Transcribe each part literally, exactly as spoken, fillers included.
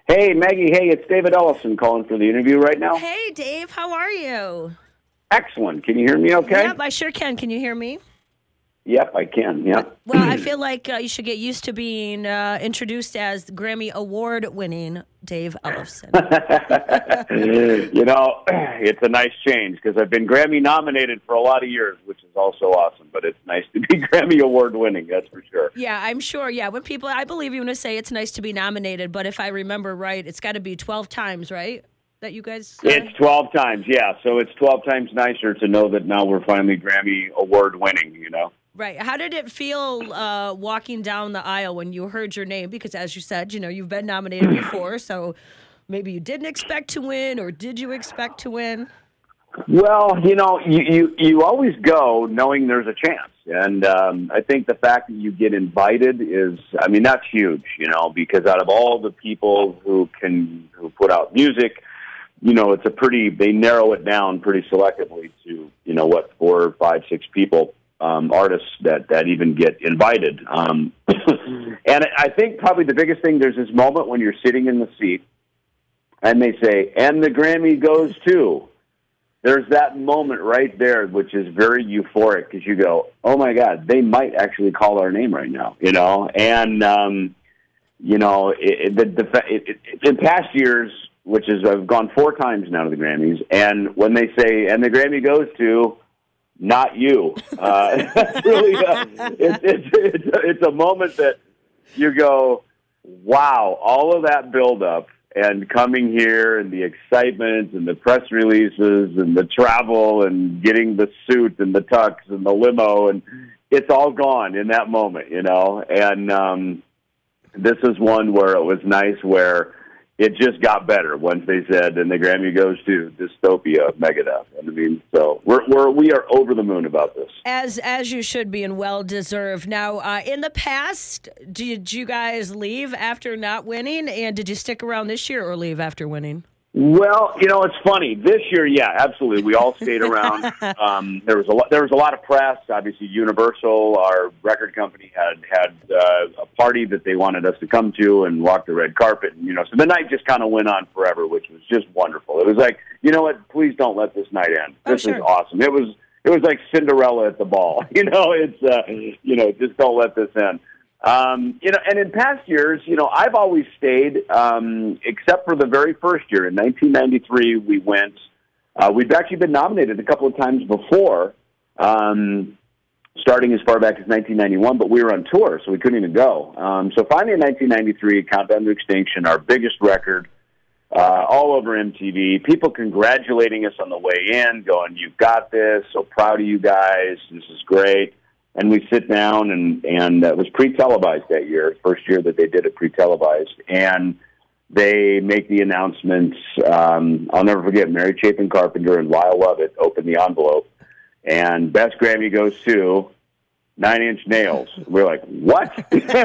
Hey, Maggie. Hey, it's David Ellefson calling for the interview right now. Hey, Dave. How are you? Excellent. Can you hear me okay? Yep, I sure can. Can you hear me? Yep, I can. Yep. Well, I feel like uh, you should get used to being uh, introduced as Grammy Award-winning Dave Ellefson. You know, it's a nice change because I've been Grammy nominated for a lot of years, which is also awesome. But it's nice to be Grammy Award-winning, that's for sure. Yeah, I'm sure. Yeah, when people, I believe you want to say it's nice to be nominated, but if I remember right, it's got to be twelve times, right? That you guys. Uh... It's twelve times, yeah. So it's twelve times nicer to know that now we're finally Grammy Award-winning. You know. Right. How did it feel uh, walking down the aisle when you heard your name? Because as you said, you know, you've been nominated before, so maybe you didn't expect to win, or did you expect to win? Well, you know, you, you, you always go knowing there's a chance. And um, I think the fact that you get invited is, I mean, that's huge, you know, because out of all the people who can, who put out music, you know, it's a pretty, they narrow it down pretty selectively to, you know, what, four, five, six people. Um, artists that, that even get invited. Um, and I think probably the biggest thing, there's this moment when you're sitting in the seat and they say, and the Grammy goes to. There's that moment right there, which is very euphoric because you go, oh my God, they might actually call our name right now, you know? And, um, you know, it, it, the, the, it, it, in past years, which is I've gone four times now to the Grammys, and when they say, and the Grammy goes to, not you. Uh, it's really, uh, it's, it's, it's, it's a moment that you go, wow, all of that buildup and coming here and the excitement and the press releases and the travel and getting the suit and the tux and the limo, and it's all gone in that moment, you know. And um, this is one where it was nice where it just got better once they said, and the Grammy goes to Dystopia of Megadeth. And I mean, so we're, we're, we are over the moon about this. As as you should be, and well-deserved. Now, uh, in the past, did you guys leave after not winning? And did you stick around this year or leave after winning? Well, you know, it's funny. This year, yeah, absolutely. We all stayed around. Um, there was a lot. There was a lot of press. Obviously, Universal, our record company, had had uh, a party that they wanted us to come to and walk the red carpet. And you know, so the night just kind of went on forever, which was just wonderful. It was like, you know what? Please don't let this night end. This oh, sure. is awesome. It was. It was like Cinderella at the ball. You know, it's uh, you know, just don't let this end. Um, you know, and in past years, you know, I've always stayed, um, except for the very first year. In nineteen ninety-three, we went, uh, we'd actually been nominated a couple of times before, um, starting as far back as nineteen ninety-one, but we were on tour, so we couldn't even go. Um, so finally in nineteen ninety-three, Countdown to Extinction, our biggest record, uh, all over M T V, people congratulating us on the way in, going, you've got this, so proud of you guys, this is great. And we sit down, and, and uh, it was pre-televised that year, first year that they did it pre-televised. And they make the announcements. Um, I'll never forget, Mary Chapin Carpenter and Lyle Lovett open the envelope. And Best Grammy goes to Nine Inch Nails. We're like, what?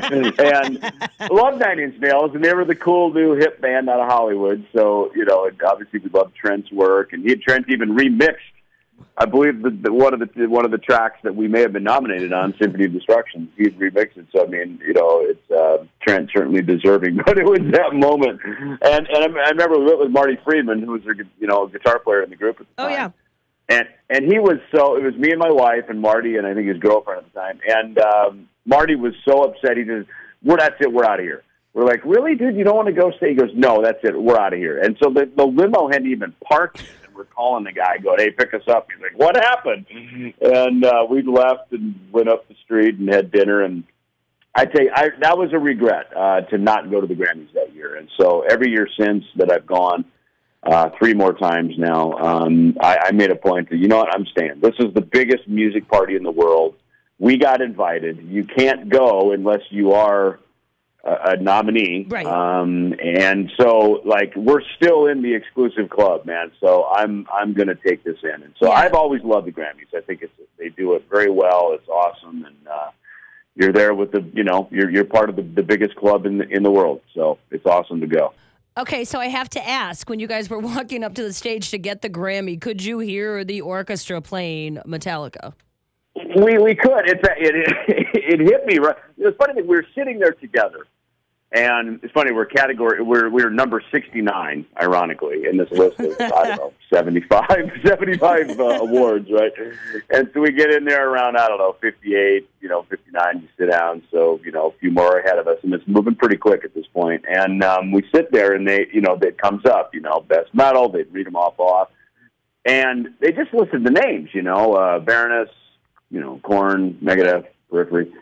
And I love Nine Inch Nails, and they were the cool new hip band out of Hollywood. So, you know, obviously we loved Trent's work. And he had Trent even remixed, I believe the, the, one of the one of the tracks that we may have been nominated on, Symphony of Destruction, he remixed it. So I mean, you know, it's uh, Trent certainly deserving, but it was that moment, and and I, I remember it was Marty Friedman, who was a you know guitar player in the group at the time. Oh yeah, and and he was so it was me and my wife and Marty and I think his girlfriend at the time, and um, Marty was so upset. He just, "We're that's it, we're out of here." We're like, "Really, dude? You don't want to go stay?" He goes, "No, that's it, we're out of here." And so the the limo hadn't even parked. We're calling the guy, going, "Hey, pick us up." He's like, "What happened?" And uh, we left and went up the street and had dinner. And I tell you, I, that was a regret uh, to not go to the Grammys that year. And so every year since that I've gone, uh, three more times now, um, I, I made a point to, you know what, I'm staying. This is the biggest music party in the world. We got invited. You can't go unless you are a, a nominee. Right. Um, and so, like, we're still in the exclusive club, man. So I'm I'm going to take this in. And so yeah. I've always loved the Grammys. I think it's they do it very well. It's awesome, and uh, you're there with the you know you're you're part of the, the biggest club in the, in the world. So it's awesome to go. Okay, so I have to ask, when you guys were walking up to the stage to get the Grammy, could you hear the orchestra playing Metallica? We we could. It's a, it, it it hit me right. It was funny that we were sitting there together, And it's funny, we're category, we're, we're number sixty-nine, ironically, in this list of, I don't know, seventy-five, seventy-five uh, awards, right? And so we get in there around, I don't know, fifty-eight, you know, fifty-nine, you sit down. So, you know, a few more ahead of us, and it's moving pretty quick at this point. And um, we sit there, and they, you know, it comes up, you know, best metal, they'd read them off off. And they just listed the names, you know, uh, Baroness, you know, Korn, Megadeth, Periphery,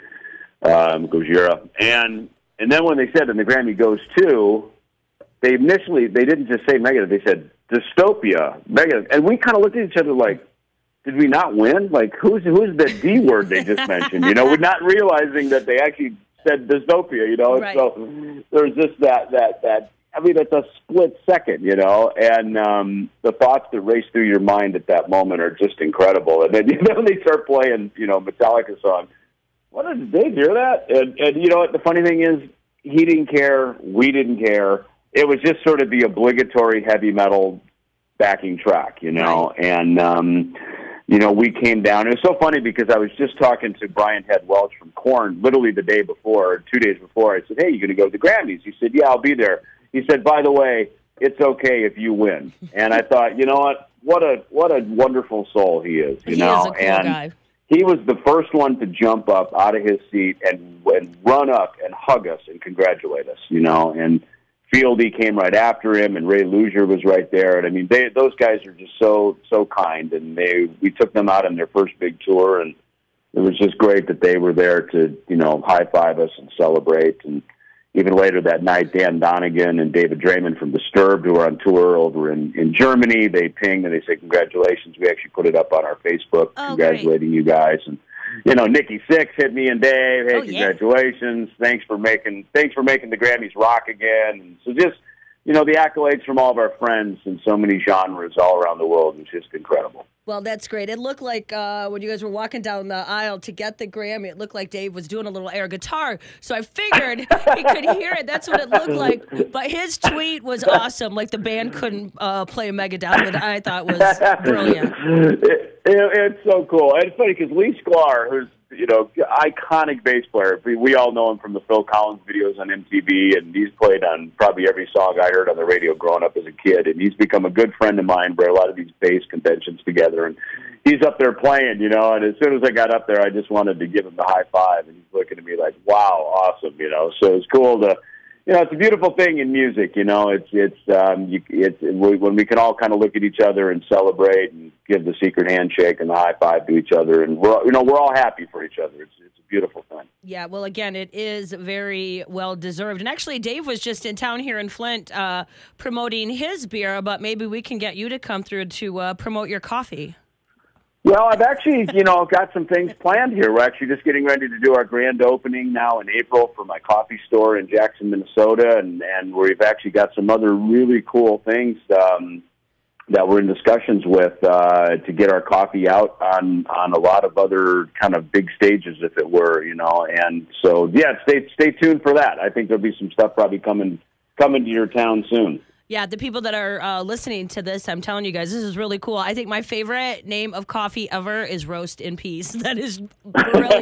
um, Gojira, and And then when they said, and the Grammy goes to, they initially, they didn't just say Megadeth, they said Dystopia, Megadeth. And we kind of looked at each other like, did we not win? Like, who's who's the D word they just mentioned? You know, we're not realizing that they actually said Dystopia, you know. Right. So there's just that, that, that, I mean, it's a split second, you know, and um, the thoughts that race through your mind at that moment are just incredible. And then, you know, they start playing, you know, Metallica song. What did Dave hear that? And, and you know what? The funny thing is, he didn't care. We didn't care. It was just sort of the obligatory heavy metal backing track, you know. Right. And um, you know, we came down. It was so funny because I was just talking to Brian Head Welch from Korn, literally the day before, two days before. I said, "Hey, you going to go to the Grammys?" He said, "Yeah, I'll be there." He said, "By the way, it's okay if you win." And I thought, you know what? What a what a wonderful soul he is. You he know, is a cool and guy. He was the first one to jump up out of his seat and, and run up and hug us and congratulate us, you know. And Fieldy came right after him, and Ray Luzier was right there. And I mean, they, those guys are just so so kind. And they we took them out on their first big tour, and it was just great that they were there to, you know, high five us and celebrate. And even later that night, Dan Donegan and David Draymond from Disturbed, who were on tour over in, in Germany, they pinged and they said, "Congratulations." We actually put it up on our Facebook, oh, congratulating great. you guys. And, you know, Nikki Sixx hit me and Dave. Hey, oh, congratulations. Yeah. Thanks for making, thanks for making the Grammys rock again. And so just, you know, the accolades from all of our friends in so many genres all around the world was just incredible. Well, that's great. It looked like uh, when you guys were walking down the aisle to get the Grammy, it looked like Dave was doing a little air guitar. So I figured he could hear it. That's what it looked like. But his tweet was awesome. Like the band couldn't uh, play Megadeth, which I thought was brilliant. It, it, it's so cool. And it's funny because Lee Sklar, who's, you know, iconic bass player. We, we all know him from the Phil Collins videos on M T V, and he's played on probably every song I heard on the radio growing up as a kid. And he's become a good friend of mine. We're a lot of these bass conventions together, and he's up there playing, you know. And as soon as I got up there, I just wanted to give him the high five, and he's looking at me like, "Wow, awesome," you know. So it's cool to, you know, it's a beautiful thing in music, you know. It's it's um, you, it's when we can all kind of look at each other and celebrate and give the secret handshake and the high five to each other, and we're, you know, we're all happy for each other. It's it's a beautiful thing. Yeah, well, again, it is very well deserved. And actually, Dave was just in town here in Flint uh, promoting his beer, but maybe we can get you to come through to uh, promote your coffee. Well, I've actually, you know, got some things planned here. We're actually just getting ready to do our grand opening now in April for my coffee store in Jackson, Minnesota, and, and we've actually got some other really cool things um, that we're in discussions with uh, to get our coffee out on, on a lot of other kind of big stages, if it were, you know. And so, yeah, stay stay tuned for that. I think there'll be some stuff probably coming coming to your town soon. Yeah, the people that are uh, listening to this, I'm telling you guys, this is really cool. I think my favorite name of coffee ever is Roast in Peace. That is brilliant.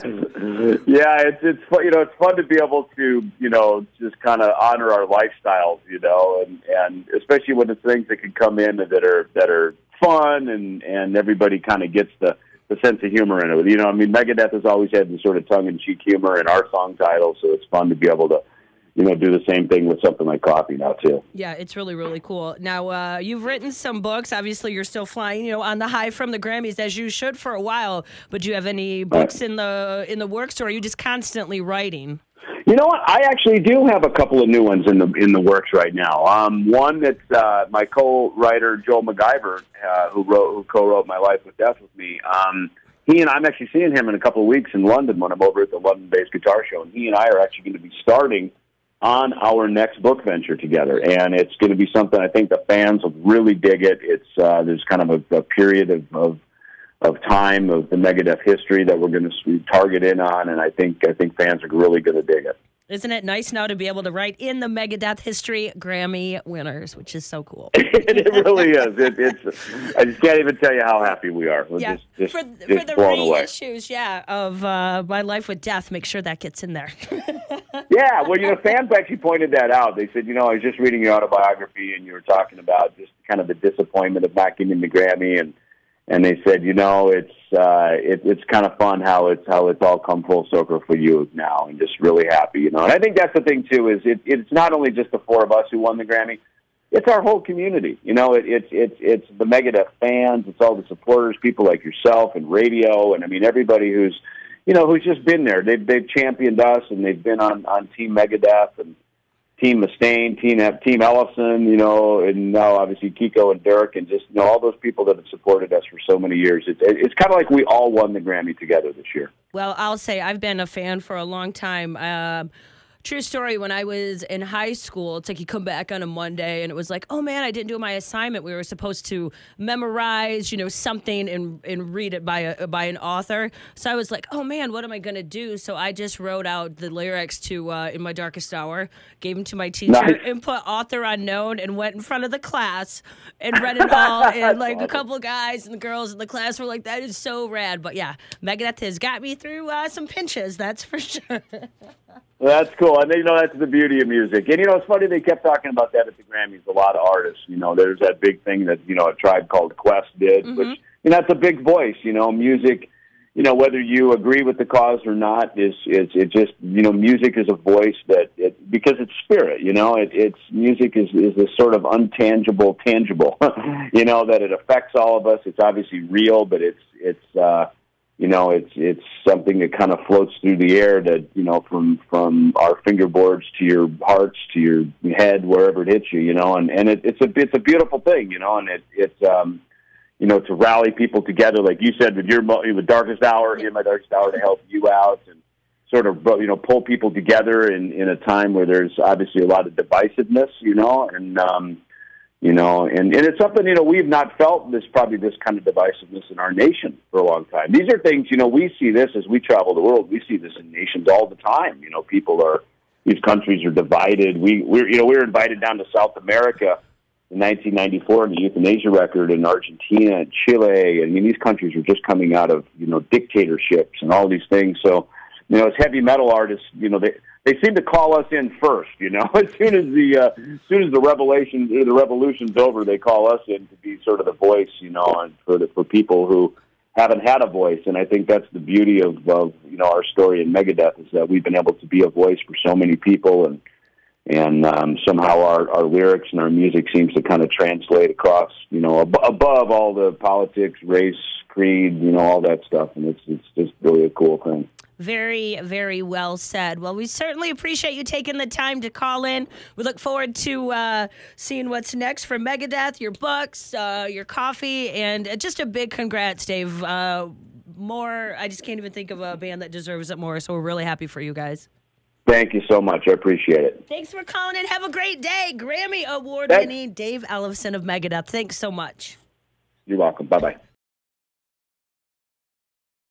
Yeah, it's it's fun, you know, it's fun to be able to, you know, just kind of honor our lifestyles, you know, and, and especially when it's things that can come in that are that are fun and, and everybody kind of gets the, the sense of humor in it. You know, I mean, Megadeth has always had this sort of tongue-in-cheek humor in our song titles, so it's fun to be able to, you know, do the same thing with something like coffee now, too. Yeah, it's really, really cool. Now, uh, you've written some books. Obviously, you're still flying, you know, on the high from the Grammys, as you should for a while. But do you have any books right. in the in the works, or are you just constantly writing? You know what? I actually do have a couple of new ones in the in the works right now. Um, one that's uh, my co-writer, Joel MacGyver, uh, who wrote, who co-wrote My Life with Death with me. Um, he and I'm actually seeing him in a couple of weeks in London when I'm over at the London-based guitar show, and he and I are actually going to be starting on our next book venture together, and it's going to be something I think the fans will really dig it. It's uh, there's kind of a, a period of, of of time of the Megadeth history that we're going to target in on, and I think I think fans are really going to dig it. Isn't it nice now to be able to write in the Megadeth history Grammy winners, which is so cool. It really is. It, it's. I just can't even tell you how happy we are. We're yeah, just, just, for, just for the blown away. reissues, yeah, of uh, My Life with Death, make sure that gets in there. Yeah, well, you know, fans actually pointed that out. They said, you know, I was just reading your autobiography, and you were talking about just kind of the disappointment of not getting the Grammy, and and they said, you know, it's uh, it, it's kind of fun how it's how it's all come full circle for you now, and just really happy, you know. And I think that's the thing too, is it, it's not only just the four of us who won the Grammy. It's our whole community, you know. It, it's it's it's the Megadeth fans. It's all the supporters, people like yourself, and radio, and I mean everybody who's, you know, who's just been there. They've they've championed us, and they've been on, on Team Megadeth and Team Mustaine, Team Team Ellefson, you know, and now obviously Kiko and Dirk, and just, you know, all those people that have supported us for so many years. It's it's kind of like we all won the Grammy together this year. Well, I'll say I've been a fan for a long time. Um, True story, when I was in high school, it's like you come back on a Monday and it was like, oh man, I didn't do my assignment. We were supposed to memorize, you know, something and, and read it by a, by an author. So I was like, oh man, what am I going to do? So I just wrote out the lyrics to uh, In My Darkest Hour, gave them to my teacher, Nice. and put author unknown, and went in front of the class and read it all. And like a couple of guys and the girls in the class were like, that is so rad. But yeah, Megadeth has got me through uh, some pinches, that's for sure. That's cool. And, you know, that's the beauty of music. And, you know, it's funny, they kept talking about that at the Grammys. A lot of artists, you know, there's that big thing that, you know, a Tribe Called Quest did, Mm-hmm. which, you know, that's a big voice, you know, music, you know, whether you agree with the cause or not, is, is it just, you know, music is a voice that, it, because it's spirit, you know, it, it's, music is, is this sort of untangible, tangible, you know, that it affects all of us. It's obviously real, but it's, it's, uh, you know, it's it's something that kind of floats through the air, that, you know, from from our fingerboards to your hearts to your head, wherever it hits you, you know, and and it, it's a it's a beautiful thing, you know, and it it's um you know, to rally people together, like you said, with your with Darkest Hour, in My Darkest Hour, to help you out and sort of, you know, pull people together in in a time where there's obviously a lot of divisiveness, you know, and um You know, and, and it's something, you know, we've not felt this, probably this kind of divisiveness in our nation for a long time. These are things, you know, we see this as we travel the world. We see this in nations all the time. You know, people are, these countries are divided. We, we're, you know, we were invited down to South America in nineteen ninety-four in the euthanasia record in Argentina and Chile. I mean, these countries are just coming out of, you know, dictatorships and all these things. So, you know, as heavy metal artists, you know, they, They seem to call us in first, you know. As soon as the uh, as soon as the revelation, the revolution's over, they call us in to be sort of the voice, you know, and for the, for people who haven't had a voice. And I think that's the beauty of, of you know, our story in Megadeth, is that we've been able to be a voice for so many people, and and um, somehow our, our lyrics and our music seems to kind of translate across, you know, ab- above all the politics, race, creed, you know, all that stuff. And it's it's just really a cool thing. Very, very well said. Well, we certainly appreciate you taking the time to call in. We look forward to uh, seeing what's next for Megadeth, your books, uh, your coffee, and just a big congrats, Dave. Uh, more, I just can't even think of a band that deserves it more, so we're really happy for you guys. Thank you so much. I appreciate it. Thanks for calling in. Have a great day. Grammy Award-winning Dave Ellefson of Megadeth. Thanks so much. You're welcome. Bye-bye.